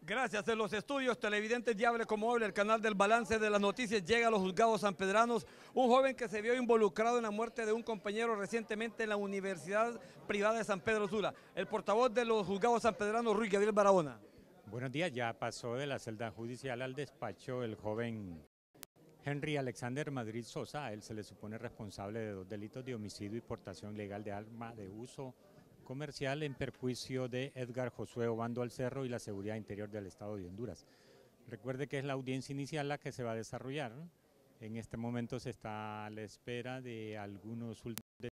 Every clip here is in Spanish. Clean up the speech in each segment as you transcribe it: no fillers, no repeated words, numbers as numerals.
Gracias. En los estudios televidentes Diable como Hable, el canal del balance de las noticias, llega a los juzgados sanpedranos un joven que se vio involucrado en la muerte de un compañero recientemente en la Universidad Privada de San Pedro Sula. El portavoz de los juzgados sanpedranos, Ruy Gabriel Barahona. Buenos días, ya pasó de la celda judicial al despacho el joven Henry Alexander Madrid Sosa. A él se le supone responsable de 2 delitos de homicidio y portación ilegal de arma de uso comercial en perjuicio de Edgar Josué Obando Alcerro y la seguridad interior del estado de Honduras. Recuerde que es la audiencia inicial la que se va a desarrollar. En este momento se está a la espera de algunos últimos de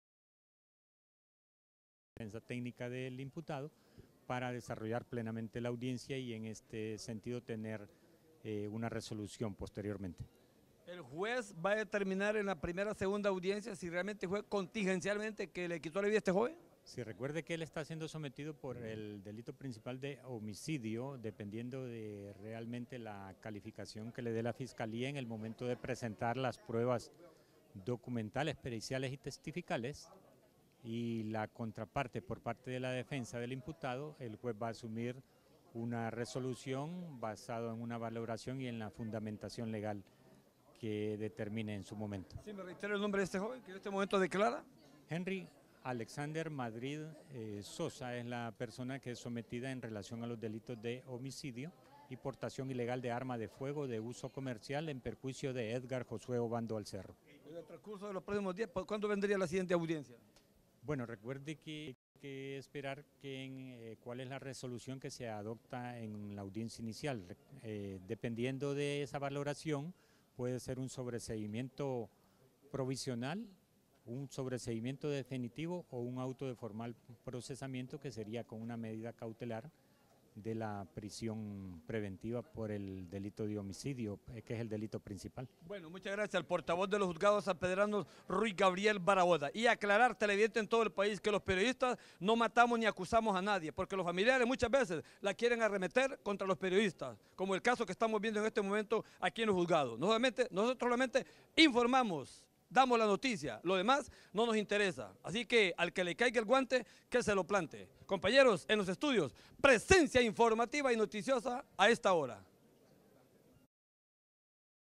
defensa técnica del imputado para desarrollar plenamente la audiencia y en este sentido tener una resolución posteriormente. El juez va a determinar en la primera o segunda audiencia si realmente fue contingencialmente que le quitó la vida a este joven. Si recuerde que él está siendo sometido por el delito principal de homicidio, dependiendo de realmente la calificación que le dé la Fiscalía en el momento de presentar las pruebas documentales, periciales y testificales, y la contraparte por parte de la defensa del imputado, el juez va a asumir una resolución basada en una valoración y en la fundamentación legal que determine en su momento. Sí, me reitero el nombre de este joven que en este momento declara. Henry Alexander Madrid Sosa es la persona que es sometida en relación a los delitos de homicidio y portación ilegal de arma de fuego de uso comercial en perjuicio de Edgar Josué Obando Alcerro. En el transcurso de los próximos días, ¿cuándo vendría la siguiente audiencia? Bueno, recuerde que hay que esperar cuál es la resolución que se adopta en la audiencia inicial. Dependiendo de esa valoración, puede ser un sobreseimiento provisional, un sobreseimiento definitivo o un auto de formal procesamiento que sería con una medida cautelar de la prisión preventiva por el delito de homicidio, que es el delito principal. Bueno, muchas gracias al portavoz de los juzgados sanpedranos, Ruy Gabriel Barahona. Y aclarar, televidente en todo el país, que los periodistas no matamos ni acusamos a nadie, porque los familiares muchas veces la quieren arremeter contra los periodistas, como el caso que estamos viendo en este momento aquí en los juzgados. Nosotros solamente informamos, damos la noticia, lo demás no nos interesa. Así que al que le caiga el guante, que se lo plante. Compañeros, en los estudios, presencia informativa y noticiosa a esta hora.